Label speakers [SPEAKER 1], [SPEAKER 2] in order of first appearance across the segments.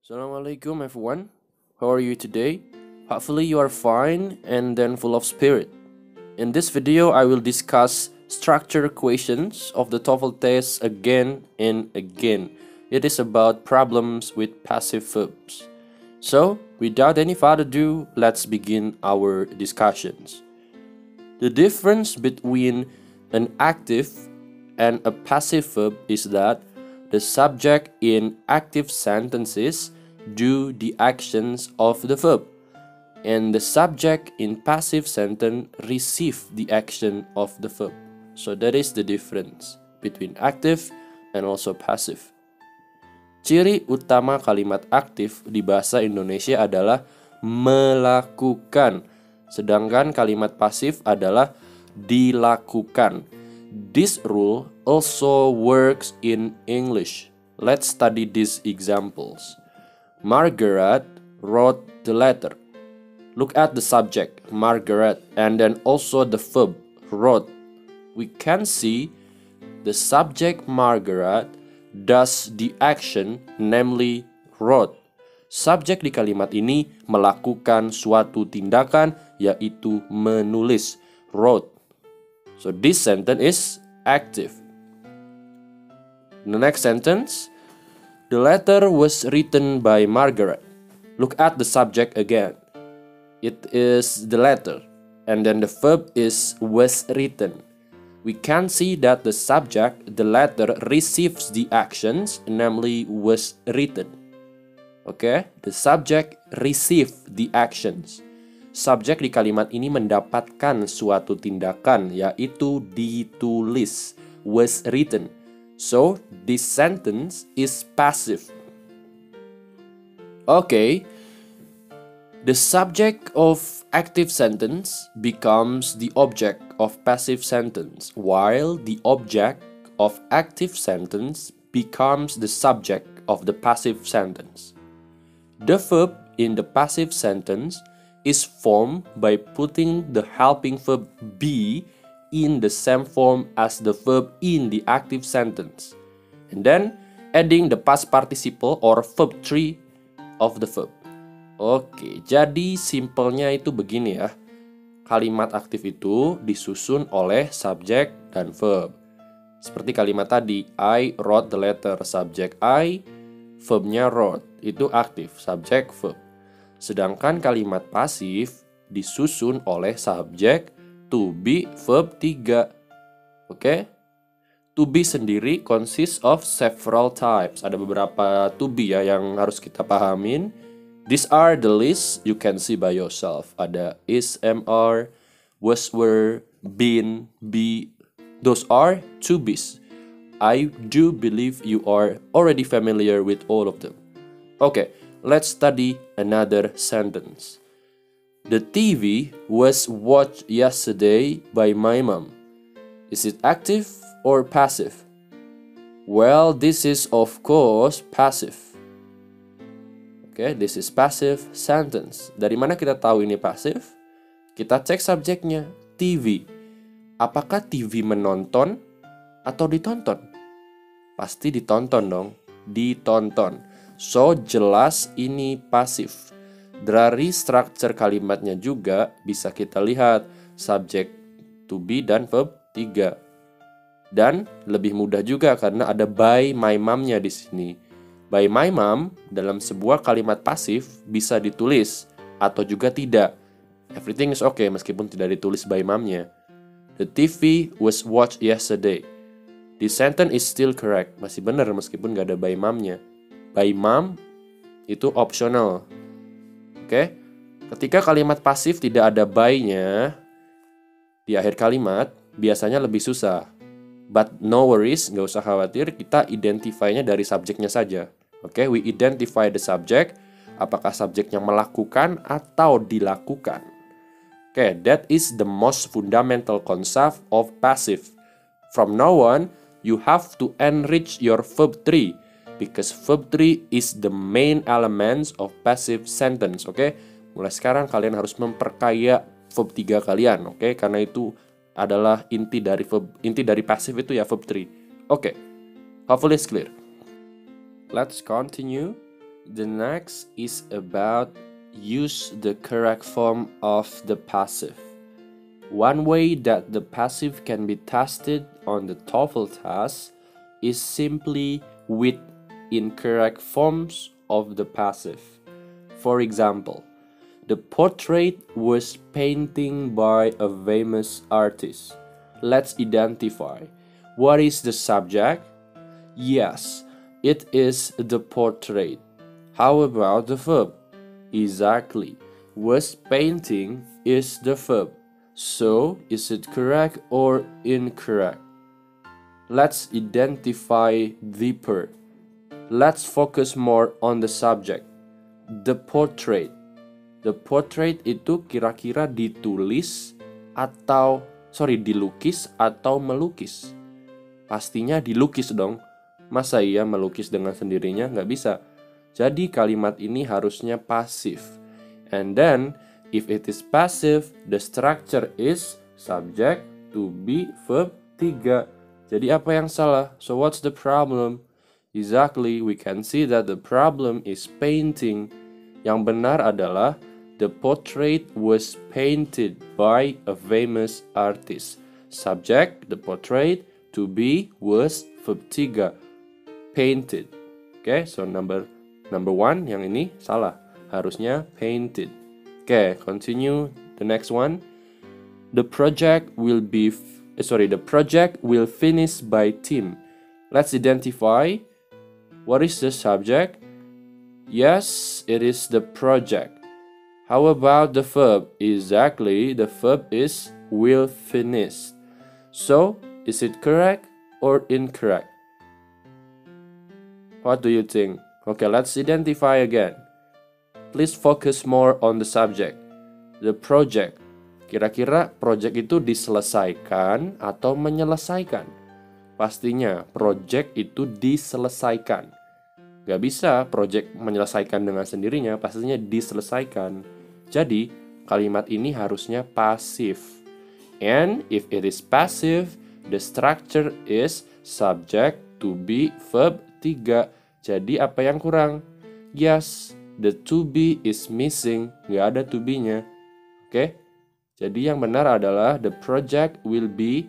[SPEAKER 1] Assalamualaikum everyone. How are you today? Hopefully you are fine and then full of spirit. In this video I will discuss structure questions of the TOEFL test again and again. It is about problems with passive verbs. So, without any further ado, let's begin our discussions. The difference between an active and a passive verb is that the subject in active sentences do the actions of the verb, and the subject in passive sentence receive the action of the verb. So that is the difference between active and also passive. Ciri utama kalimat aktif di bahasa Indonesia adalah melakukan, sedangkan kalimat pasif adalah dilakukan. This rule also works in English. Let's study these examples. Margaret wrote the letter. Look at the subject, Margaret, and then also the verb, wrote. We can see the subject Margaret does the action, namely wrote. Subjek di kalimat ini melakukan suatu tindakan, yaitu menulis, wrote. So this sentence is active. The next sentence, the letter was written by Margaret. Look at the subject again. It is the letter, and then the verb is was written. We can see that the subject, the letter, receives the actions, namely was written. Okay, the subject receive the actions. Subjek di kalimat ini mendapatkan suatu tindakan, yaitu ditulis, was written. So, this sentence is passive. Okay, the subject of active sentence becomes the object of passive sentence, while the object of active sentence becomes the subject of the passive sentence. The verb in the passive sentence is formed by putting the helping verb be in the same form as the verb in the active sentence, and then adding the past participle or verb 3 of the verb. Oke, jadi simpelnya itu begini ya. Kalimat aktif itu disusun oleh subjek dan verb. Seperti kalimat tadi, I wrote the letter, subjek I, verbnya wrote, itu aktif, subjek verb. Sedangkan kalimat pasif disusun oleh subjek, to be, verb 3. Oke? To be sendiri consists of several types. Ada beberapa to be ya yang harus kita pahamin. These are the list you can see by yourself. Ada is, am, are, was, were, been, be. Those are to be's. I do believe you are already familiar with all of them. Okay, let's study another sentence. The TV was watched yesterday by my mom. Is it active or passive? Well, this is of course passive. Okay, this is passive sentence. Dari mana kita tahu ini passive? Kita cek subjeknya, TV. Apakah TV menonton atau ditonton? Pasti ditonton dong, ditonton. So, jelas ini pasif. Dari struktur kalimatnya juga bisa kita lihat subjek to be dan verb 3. Dan lebih mudah juga karena ada by my mom-nya di sini. By my mom dalam sebuah kalimat pasif bisa ditulis atau juga tidak. Everything is okay meskipun tidak ditulis by mom-nya. The TV was watched yesterday. The sentence is still correct. Masih benar meskipun gak ada by mom-nya. By mom itu optional. Oke? Ketika kalimat pasif tidak ada by-nya di akhir kalimat, biasanya lebih susah. But no worries, nggak usah khawatir, kita identify-nya dari subjeknya saja. Oke, we identify the subject, apakah subjeknya melakukan atau dilakukan. Oke, that is the most fundamental concept of passive. From now on, you have to enrich your verb 3, because verb 3 is the main elements of passive sentence. Oke, mulai sekarang kalian harus memperkaya verb 3 kalian. Oke, karena itu adalah inti dari passive itu ya verb 3. Oke, hopefully it's clear. Let's continue. The next is about use the correct form of the passive. One way that the passive can be tested on the TOEFL test is simply with incorrect forms of the passive. For example, the portrait was painting by a famous artist. Let's identify. What is the subject? Yes, it is the portrait. How about the verb? Exactly. Was painting is the verb. So, is it correct or incorrect? Let's identify deeper. Let's focus more on the subject. The portrait. The portrait itu kira-kira dilukis atau melukis? Pastinya dilukis dong. Masa iya melukis dengan sendirinya? Nggak bisa. Jadi kalimat ini harusnya pasif. And then, if it is passive, the structure is subject, to be, verb, 3. Jadi apa yang salah? So what's the problem? Exactly, we can see that the problem is painting. Yang benar adalah the portrait was painted by a famous artist. Subject, the portrait, to be, was, verb 3, painted. Okay, so number 1 yang ini salah. Harusnya painted. Okay, continue the next one. The project will finish by team. Let's identify. What is the subject? Yes, it is the project. How about the verb? Exactly, the verb is will finish. So, is it correct or incorrect? What do you think? Okay, let's identify again. Please focus more on the subject. The project. Kira-kira project itu diselesaikan atau menyelesaikan? Pastinya project itu diselesaikan. Gak bisa project menyelesaikan dengan sendirinya, pastinya diselesaikan. Jadi, kalimat ini harusnya pasif. And if it is passive, the structure is subject, to be, verb, 3. Jadi apa yang kurang? Yes, the to be is missing. Gak ada to be-nya. Oke? Jadi yang benar adalah the project will be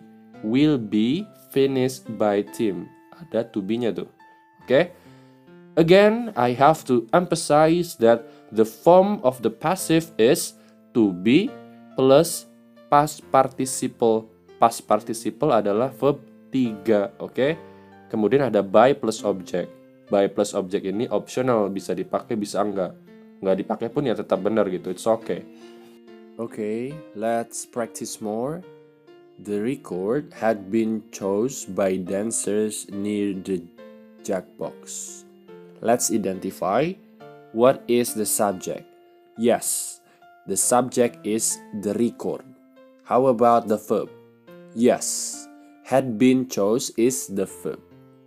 [SPEAKER 1] finished by team. Ada to be-nya tuh. Oke? Again, I have to emphasize that the form of the passive is to be plus past participle. Past participle adalah verb 3, oke? Kemudian ada by plus object. By plus object ini optional, bisa dipakai bisa enggak. Enggak dipakai pun ya tetap benar gitu, it's okay. Okay, let's practice more. The record had been chosen by dancers near the jackbox. Let's identify. What is the subject? Yes, the subject is the record. How about the verb? Yes, had been chosen is the verb.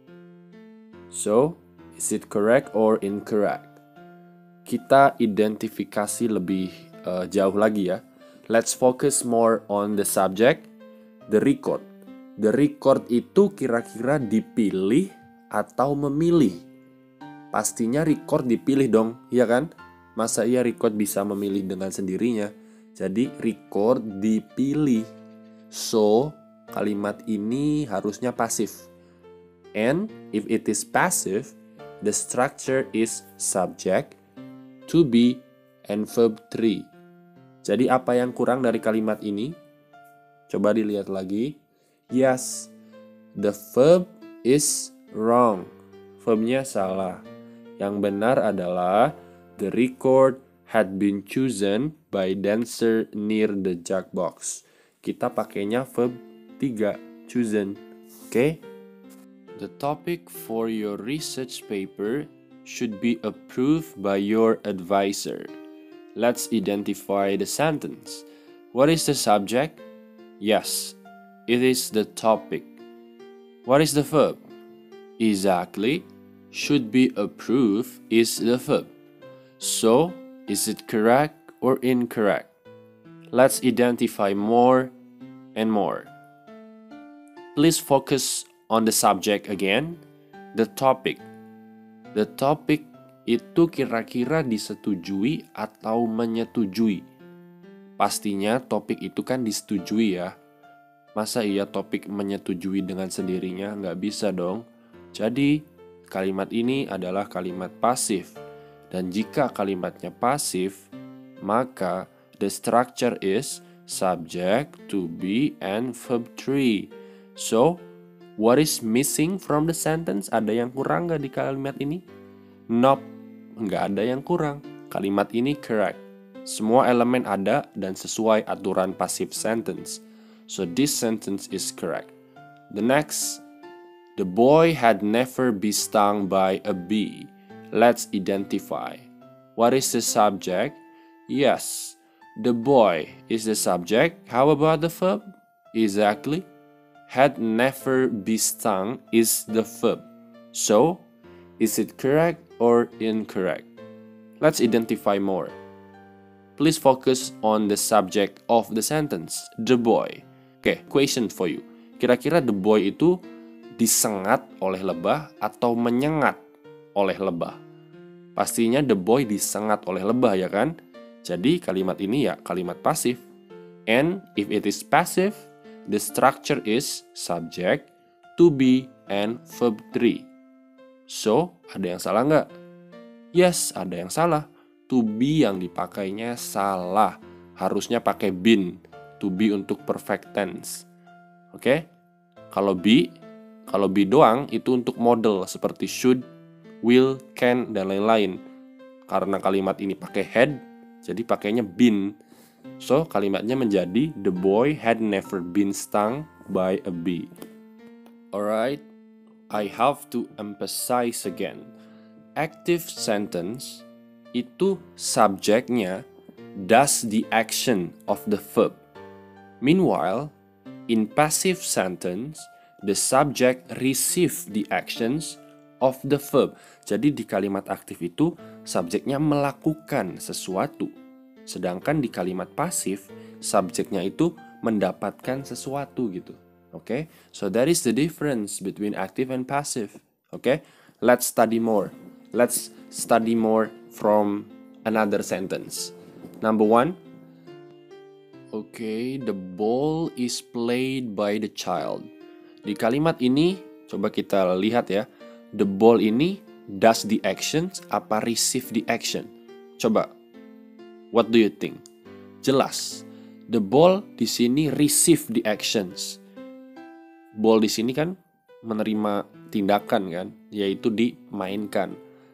[SPEAKER 1] So, is it correct or incorrect? Kita identifikasi lebih jauh lagi ya. Let's focus more on the subject, the record. The record itu kira-kira dipilih atau memilih? Pastinya record dipilih dong, iya kan? Masa iya record bisa memilih dengan sendirinya? Jadi record dipilih. So, kalimat ini harusnya pasif. And if it is passive, the structure is subject, to be, and verb 3. Jadi apa yang kurang dari kalimat ini? Coba dilihat lagi. Yes, the verb is wrong. Verbnya salah. Yang benar adalah the record had been chosen by dancer near the jackbox. Kita pakainya verb 3, chosen. Okay? The topic for your research paper should be approved by your advisor. Let's identify the sentence. What is the subject? Yes, it is the topic. What is the verb? Exactly. Should be approved is the verb. So, is it correct or incorrect? Let's identify more and more. Please focus on the subject again, the topic. The topic itu kira-kira disetujui atau menyetujui? Pastinya topik itu kan disetujui ya. Masa iya topik menyetujui dengan sendirinya? Nggak bisa dong. Jadi, kalimat ini adalah kalimat pasif. Dan jika kalimatnya pasif, maka the structure is subject, to be, and verb 3. So, what is missing from the sentence? Ada yang kurang nggak di kalimat ini? Nope, nggak ada yang kurang. Kalimat ini correct. Semua elemen ada dan sesuai aturan passive sentence. So this sentence is correct. The next, the boy had never been stung by a bee. Let's identify. What is the subject? Yes, the boy is the subject. How about the verb? Exactly. Had never been stung is the verb. So, is it correct or incorrect? Let's identify more. Please focus on the subject of the sentence, the boy. Okay, question for you. Kira-kira the boy itu disengat oleh lebah atau menyengat oleh lebah? Pastinya the boy disengat oleh lebah ya kan? Jadi kalimat ini ya kalimat pasif. And if it is passive, the structure is subject, to be, and verb 3. So, ada yang salah nggak? Yes, ada yang salah. To be yang dipakainya salah. Harusnya pakai been. To be untuk perfect tense. Oke? Kalau be doang itu untuk model seperti should, will, can, dan lain-lain. Karena kalimat ini pakai had, jadi pakainya been. So, kalimatnya menjadi the boy had never been stung by a bee. Alright, I have to emphasize again. Active sentence itu subjeknya does the action of the verb. Meanwhile, in passive sentence, the subject receive the actions of the verb. Jadi di kalimat aktif itu subjeknya melakukan sesuatu. Sedangkan di kalimat pasif, subjeknya itu mendapatkan sesuatu gitu. Okay? So that is the difference between active and passive. Okay? Let's study more. Let's study more from another sentence. Number 1. Okay, the ball is played by the child. Di kalimat ini, coba kita lihat ya. The ball ini does the actions apa receive the action? Coba, what do you think? Jelas, the ball di sini receive the actions. Ball di sini kan menerima tindakan kan, yaitu dimainkan.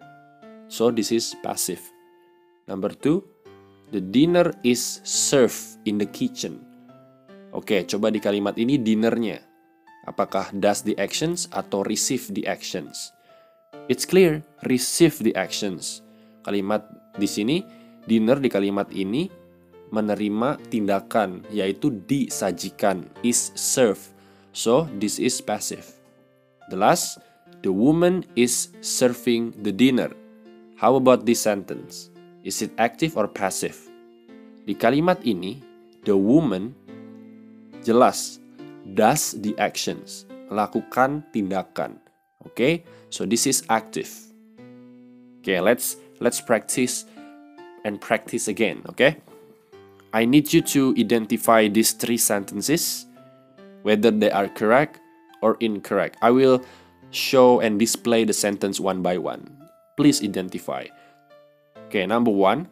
[SPEAKER 1] So this is passive. Number 2, the dinner is served in the kitchen. Oke, coba di kalimat ini dinnernya. Apakah does the actions atau receive the actions? It's clear, receive the actions. Kalimat di sini, dinner di kalimat ini menerima tindakan, yaitu disajikan, is served. So this is passive. The last, the woman is serving the dinner. How about this sentence? Is it active or passive? Di kalimat ini, the woman jelas does the actions, melakukan tindakan. Okay? So this is active. Okay, let's practice and practice again, okay? I need you to identify these 3 sentences, whether they are correct or incorrect. I will show and display the sentence one by one. Please identify. Okay, number 1.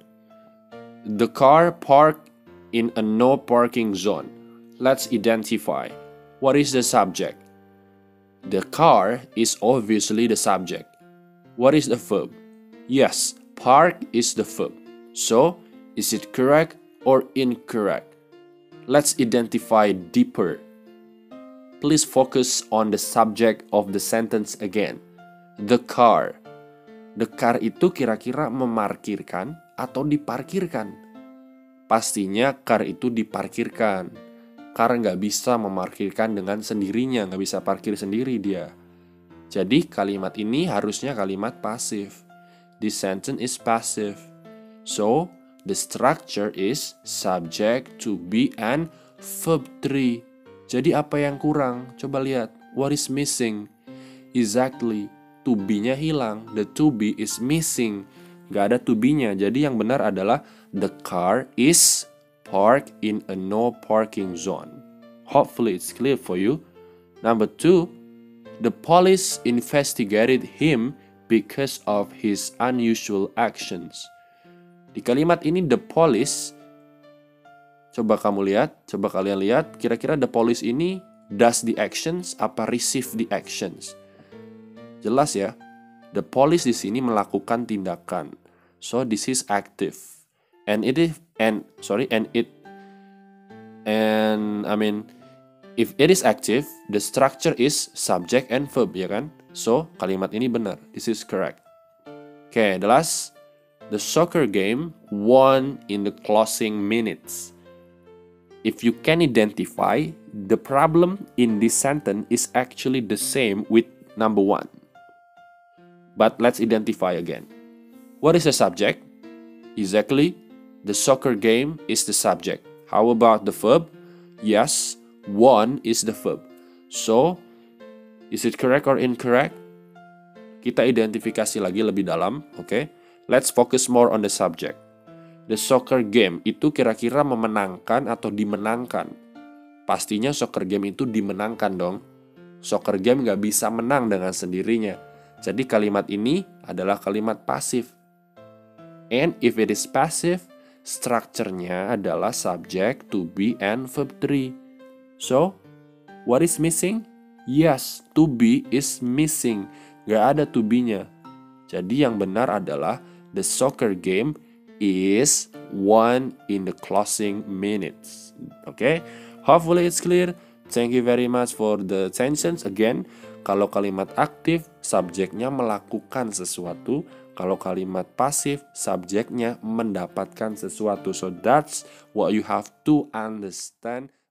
[SPEAKER 1] The car parked in a no parking zone. Let's identify. What is the subject? The car is obviously the subject. What is the verb? Yes, park is the verb. So, is it correct or incorrect? Let's identify deeper. Please focus on the subject of the sentence again. The car. The car itu kira-kira memarkirkan atau diparkirkan? Pastinya car itu diparkirkan. Car nggak bisa memarkirkan dengan sendirinya, nggak bisa parkir sendiri dia. Jadi kalimat ini harusnya kalimat pasif. This sentence is passive. So, the structure is subject, to be, and verb 3. Jadi apa yang kurang? Coba lihat. What is missing? Exactly. to be-nya hilang. The to be is missing. Gak ada to be-nya. Jadi yang benar adalah the car is parked in a no parking zone. Hopefully it's clear for you. Number 2, the police investigated him because of his unusual actions. Di kalimat ini the police, coba kalian lihat, kira-kira the police ini does the actions apa receive the actions? Jelas ya, the police di sini melakukan tindakan. So this is active. If it is active, the structure is subject and verb, ya kan? So, kalimat ini benar. This is correct. Okay, the last. The soccer game won in the closing minutes. If you can identify, the problem in this sentence is actually the same with number 1. But let's identify again. What is the subject? Exactly, the soccer game is the subject. How about the verb? Yes, won is the verb. So, is it correct or incorrect? Kita identifikasi lagi lebih dalam, okay? Let's focus more on the subject. The soccer game itu kira-kira memenangkan atau dimenangkan? Pastinya soccer game itu dimenangkan dong. Soccer game gak bisa menang dengan sendirinya. Jadi kalimat ini adalah kalimat pasif. And if it is passive, structure-nya adalah subject, to be, and verb 3. So, what is missing? Yes, to be is missing. Gak ada to be-nya. Jadi yang benar adalah the soccer game is won in the closing minutes. Okay? Hopefully it's clear. Thank you very much for the attention. Again, kalau kalimat aktif, subjeknya melakukan sesuatu. Kalau kalimat pasif, subjeknya mendapatkan sesuatu. So that's what you have to understand.